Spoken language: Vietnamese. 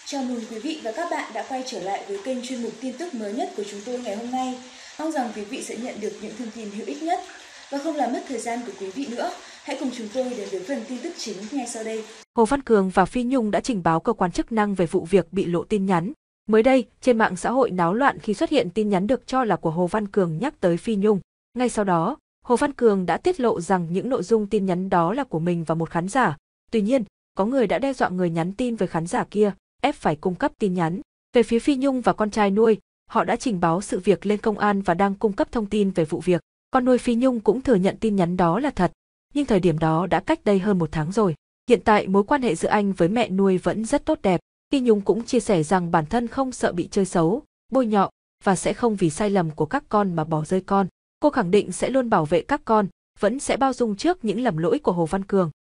Chào mừng quý vị và các bạn đã quay trở lại với kênh chuyên mục tin tức mới nhất của chúng tôi ngày hôm nay. Mong rằng quý vị sẽ nhận được những thông tin hữu ích nhất. Và không làm mất thời gian của quý vị nữa, hãy cùng chúng tôi đến với phần tin tức chính ngay sau đây. Hồ Văn Cường và Phi Nhung đã trình báo cơ quan chức năng về vụ việc bị lộ tin nhắn. Mới đây, trên mạng xã hội náo loạn khi xuất hiện tin nhắn được cho là của Hồ Văn Cường nhắc tới Phi Nhung. Ngay sau đó, Hồ Văn Cường đã tiết lộ rằng những nội dung tin nhắn đó là của mình và một khán giả. Tuy nhiên, có người đã đe dọa người nhắn tin với khán giả kia, ép phải cung cấp tin nhắn. Về phía Phi Nhung và con trai nuôi, họ đã trình báo sự việc lên công an và đang cung cấp thông tin về vụ việc. Con nuôi Phi Nhung cũng thừa nhận tin nhắn đó là thật, nhưng thời điểm đó đã cách đây hơn 1 tháng rồi. Hiện tại mối quan hệ giữa anh với mẹ nuôi vẫn rất tốt đẹp. Phi Nhung cũng chia sẻ rằng bản thân không sợ bị chơi xấu, bôi nhọ và sẽ không vì sai lầm của các con mà bỏ rơi con. Cô khẳng định sẽ luôn bảo vệ các con, vẫn sẽ bao dung trước những lầm lỗi của Hồ Văn Cường.